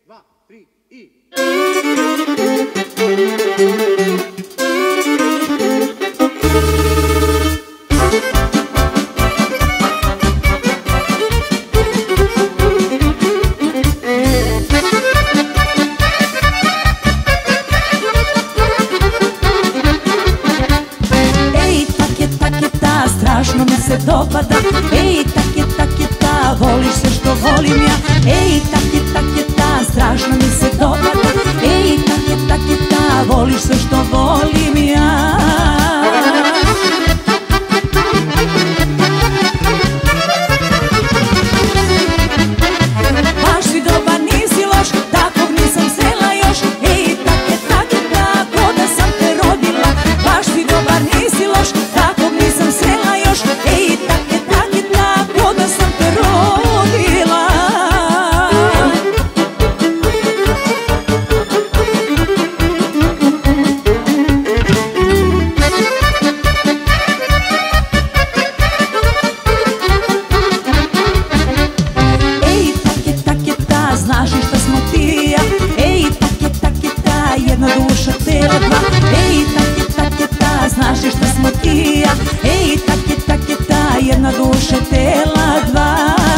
2, 3 i... Strašno mi se dopada, ej, tak je ta, voliš sve što volim ja. Ej, tak je ta, strašno mi se dopada, ej, tak je ta, voliš sve što volim ja. Baš si dobar, nisi loš, takvog nisam srela još. Ej, tak je ta, ko da sam te rodila. Baš si dobar, nisi loš, takvog nisam srela još. Ej, tak je ta, ko da sam te rodila. Ej, tak je ta, znaš li šta smo ti i ja. Ej, tak je ta, jedna duša, tela dva. Ej, tak je ta, znaš li šta smo ti i ja. Ej, tak je ta, jedna duša, tela dva.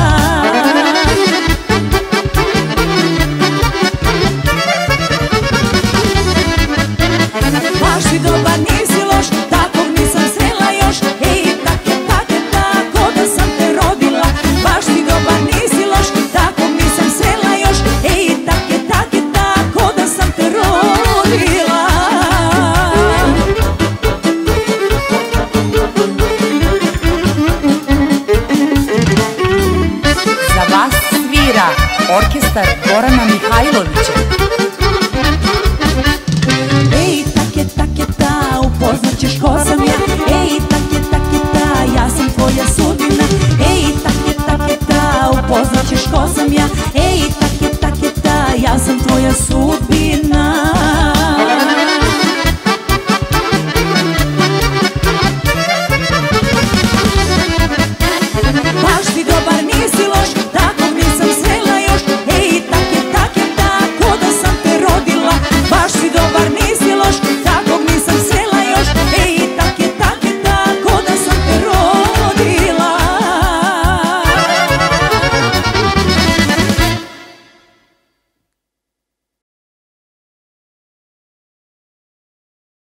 Baš si dobar, nisi loš, takvog nisam srela još. Ej, tak je ta, ko da sam te rodila. Baš si dobar, nisi loš, takvog nisam srela još. Ej, tak je ta, ko da sam te rodila. Za vas svira orkestar Gorana Mihajlovića. Ej, tak je ta, upoznat ćeš ko sam